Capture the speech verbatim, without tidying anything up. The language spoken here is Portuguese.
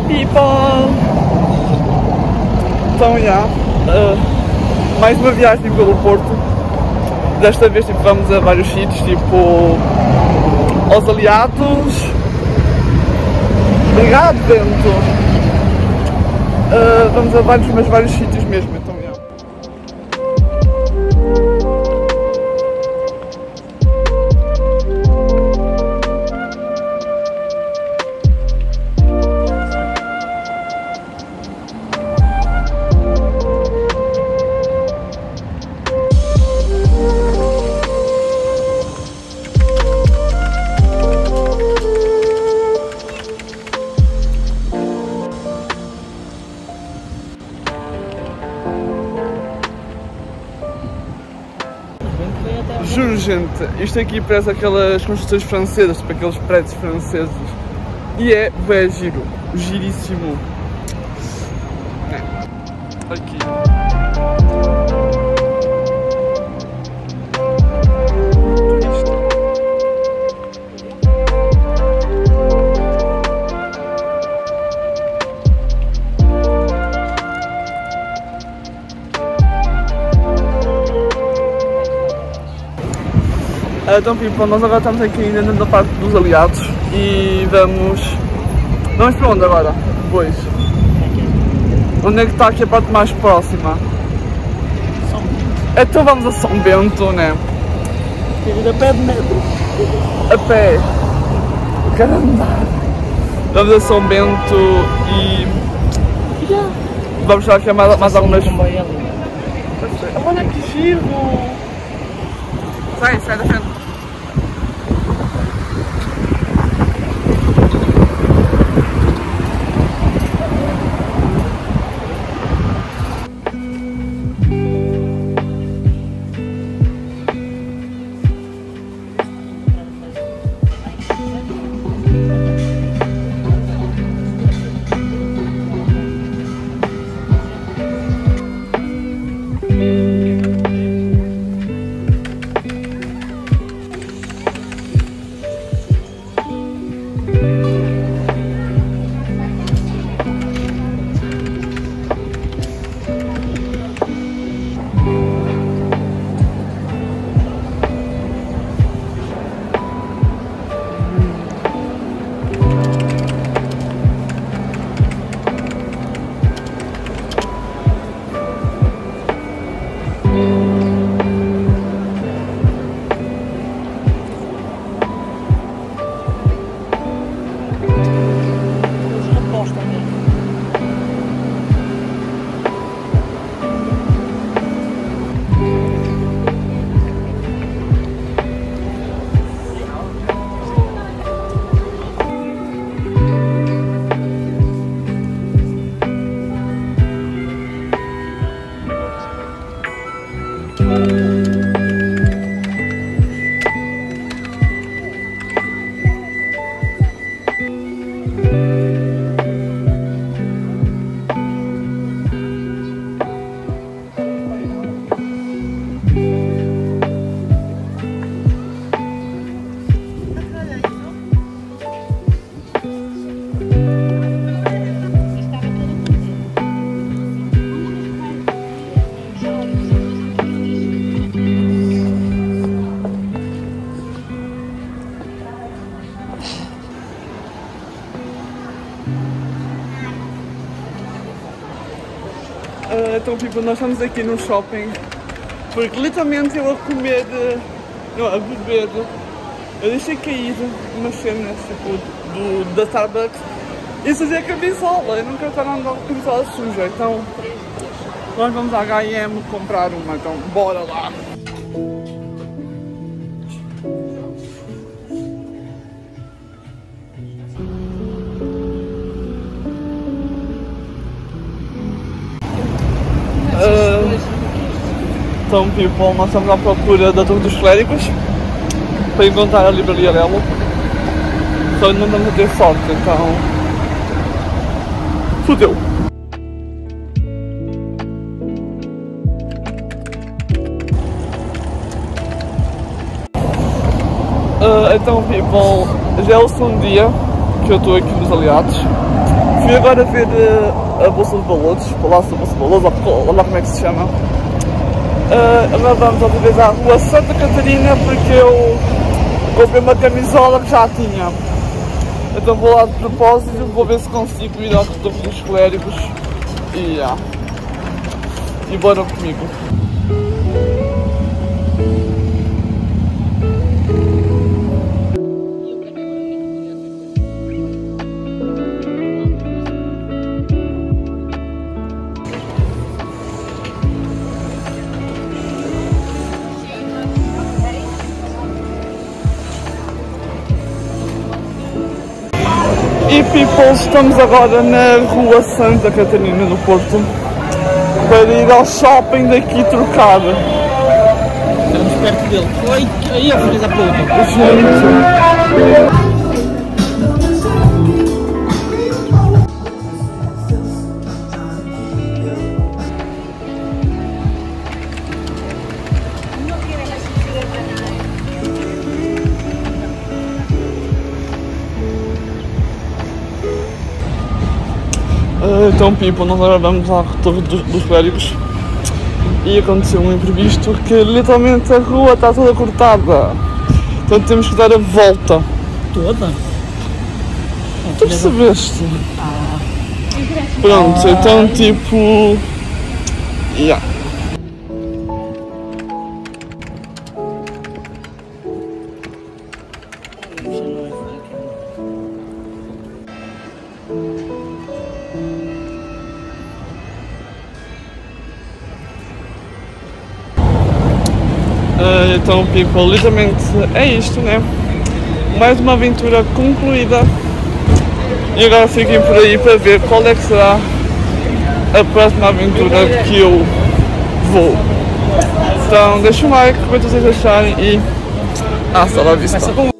people! Então, já, uh, mais uma viagem pelo Porto. Desta vez tipo, vamos a vários sítios, tipo aos Aliados. Obrigado, Bento! Uh, vamos a vários, mas vários sítios mesmo, então, já. Juro, gente, isto aqui parece aquelas construções francesas, tipo aqueles prédios franceses. E é bem giro, giríssimo. É. Aqui. Então, people, nós agora estamos aqui ainda na parte dos Aliados e vamos... Vamos para onde agora? Pois. Onde é que está aqui a parte mais próxima? São Bento. Então vamos a São Bento, né? A pé de metro. A pé. Quero andar. Vamos a São Bento e... Yeah. Vamos estar aqui a mais, mais algumas... Olha que giro! Sai, sai da frente. Uh, então, tipo, nós estamos aqui no shopping porque literalmente eu a comer, não, a beber, eu deixei cair umas cenas tipo do, da Starbucks e fazia camisola, eu não quero estar a andar com camisola suja, então nós vamos à H e M comprar uma, então bora lá! Uh, então, people, nós estamos à procura da Torre dos Clérigos para encontrar a livraria dela. Só não vamos ter sorte, então... fudeu! Uh, então, people, já é o segundo dia que eu estou aqui nos Aliados. fui agora ver uh, a Bolsa de Valores, o Palácio da Bolsa de Valores, ou lá como é que se chama. Uh, agora vamos outra vez à Rua Santa Catarina porque eu comprei uma camisola que já tinha. Então vou lá de propósito, vou ver se consigo ir ao Retorno dos Clérigos e yeah. E bora comigo. E people, estamos agora na Rua Santa Catarina, no Porto, para ir ao shopping daqui trocar. Estamos perto dele. Oi, aí a filha da puta. Gente. Então, people, nós agora vamos à Torre dos, dos Clérigos e aconteceu um imprevisto que literalmente a rua está toda cortada. Então temos que dar a volta. Toda? Tu percebeste? Ah. Pronto, Ah. então tipo... Yeah. Uh, então, people, literalmente é isto, né? Mais uma aventura concluída. E agora fiquem por aí para ver qual é que será a próxima aventura que eu vou. Então, deixa um like, comenta o que vocês acharem e hasta la vista.